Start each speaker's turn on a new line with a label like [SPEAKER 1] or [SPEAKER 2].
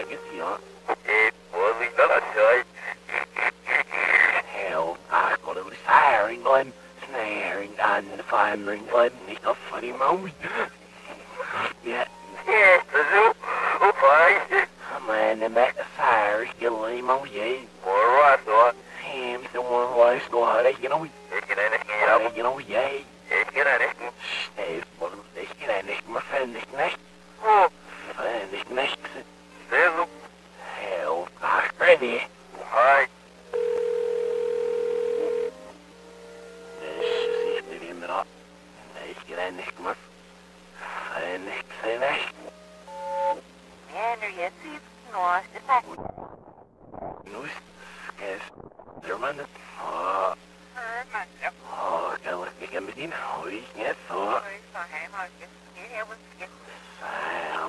[SPEAKER 1] 알겠지요?
[SPEAKER 2] 뭐를 따라서
[SPEAKER 1] Hell, I got a siren glim, snaring and the firing glim, nick a funny moment. Yeah,
[SPEAKER 2] 그래서 오빠이
[SPEAKER 1] man, and back the siren, still lame on ye.
[SPEAKER 2] 뭘 왔어?
[SPEAKER 1] Him, the one was go ahead, you know,
[SPEAKER 2] 얘기는
[SPEAKER 1] you know, yay.
[SPEAKER 2] 얘기는
[SPEAKER 1] Steve, well, this get nick, my friend, nick, nick, nick, nick.
[SPEAKER 2] 그래서
[SPEAKER 1] Hell, gosh, ready.
[SPEAKER 2] 아이
[SPEAKER 1] Ich bin immer da. Ich gehe nicht mehr. Ich sehe nicht.
[SPEAKER 3] Meander, jetzt sieht es noch. Das heißt,
[SPEAKER 1] Nu is het German. Oh, gelukkig ik hem bedienen. Hoi, net zo.
[SPEAKER 3] ich sage, hey, mal, jetzt, hier, was, jetzt,
[SPEAKER 1] Sei,